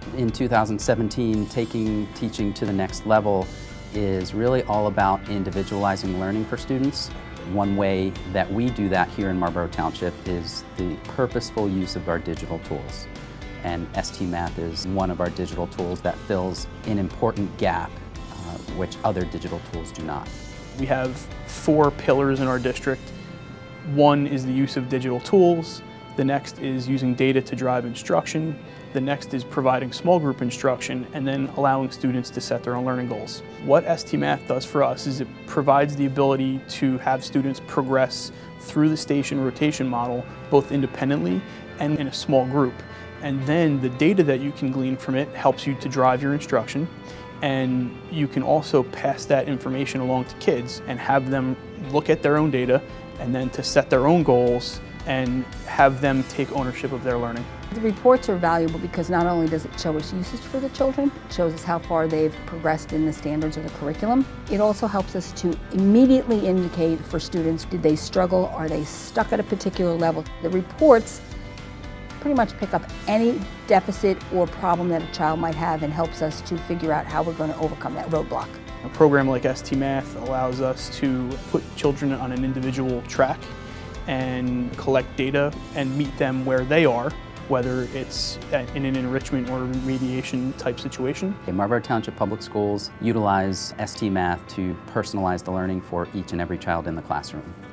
in 2017, taking teaching to the next level is really all about individualizing learning for students. One way that we do that here in Marlboro Township is the purposeful use of our digital tools. And ST Math is one of our digital tools that fills an important gap, which other digital tools do not. We have 4 pillars in our district. One is the use of digital tools. The next is using data to drive instruction. The next is providing small group instruction and then allowing students to set their own learning goals. What ST Math does for us is it provides the ability to have students progress through the station rotation model both independently and in a small group. And then the data that you can glean from it helps you to drive your instruction, and you can also pass that information along to kids and have them look at their own data and then to set their own goals and have them take ownership of their learning. The reports are valuable because not only does it show us usage for the children, it shows us how far they've progressed in the standards of the curriculum. It also helps us to immediately indicate for students, did they struggle, are they stuck at a particular level. The reports pretty much pick up any deficit or problem that a child might have and helps us to figure out how we're going to overcome that roadblock. A program like ST Math allows us to put children on an individual track and collect data and meet them where they are, whether it's in an enrichment or remediation type situation. Marlboro Township Public Schools utilize ST Math to personalize the learning for each and every child in the classroom.